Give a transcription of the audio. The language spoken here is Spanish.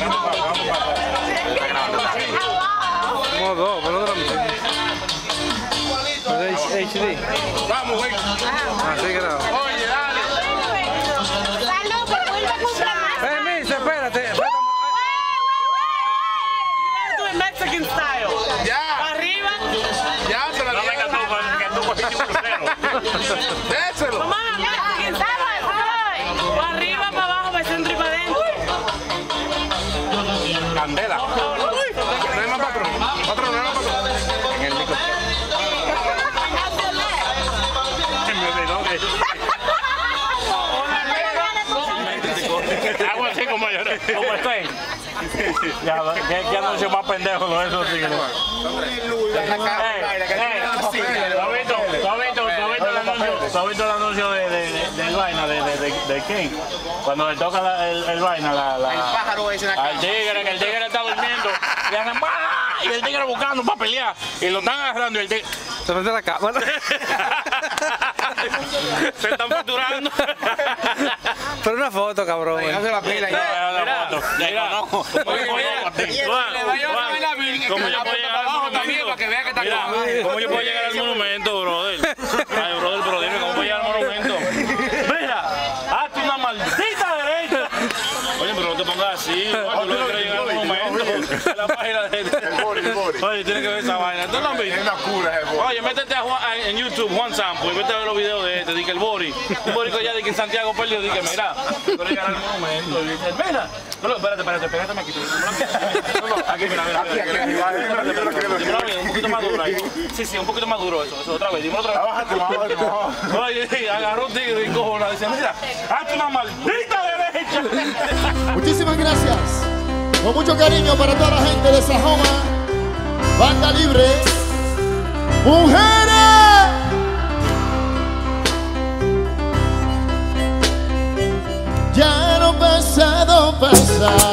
Como dos, pero no es HD. Vamos, güey. Así que no. Oye, dale. Salud, que vuelva a comprar más. Misa, espérate. Tú en Mexican style. Ya. Arriba. Ya se la dieron. Que tú cogiste un crucero. Déselo. Mamá, Mexican style. Para arriba, para abajo, para el centro y para adentro. Candela. No hay más patrón. Patrón, no hay más patrón. En el micro. Me olvidó que... Hago así como yo. ¿Cómo estoy? Ya, ¿qué anuncio más pendejo lo eso? ¿Tú has visto el anuncio del vaina, de King? Cuando le toca el vaina, El pájaro ese en la al tigre, que el tigre está durmiendo, le hacen ¡bah! Y el tigre buscando para pelear, y lo están agarrando y el tigre... Se mete la cámara. Se están facturando. Pero una foto, cabrón. Hace la pila ya. ¿Cómo yo puedo llegar al monumento? Para que vea que está Mira, ¿cómo yo puedo llegar al monumento, brother? Ay, brother, pero dime, ¿cómo puedo llegar al monumento? Mira, hazte una maldita derecha. Oye, pero no te pongas así. Yo no quiero llegar al monumento. La página de... Oye, tienes que ver esa vaina. ¿Tú lo has visto? Es una cura, Oye, métete en YouTube, Juan Sampo, y vete a ver los videos de este, di que el Bori, un borico allá de que en Santiago perdió, di que mira, quiero llegar al monumento, y dice, mira, no, espérate, pégate aquí, aquí, mira, un poquito más duro ahí, sí, un poquito más duro eso, otra vez, dímelo otra vez. Bájate. Oye, agarró un tigre y cojona, dice, mira, hazte una maldita derecha. Muchísimas gracias. Con mucho cariño para toda la gente de Sajoma. Banda Libre. ¡Mujeres! Ya no pasado pasar.